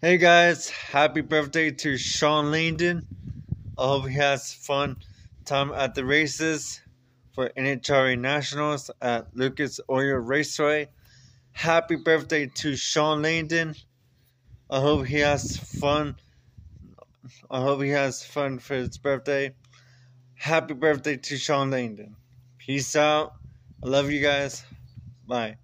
Hey guys, happy birthday to Shawn Langdon. I hope he has fun time at the races for NHRA Nationals at Lucas Oil Raceway. Happy birthday to Shawn Langdon. I hope he has fun. I hope he has fun for his birthday. Happy birthday to Shawn Langdon. Peace out. I love you guys. Bye.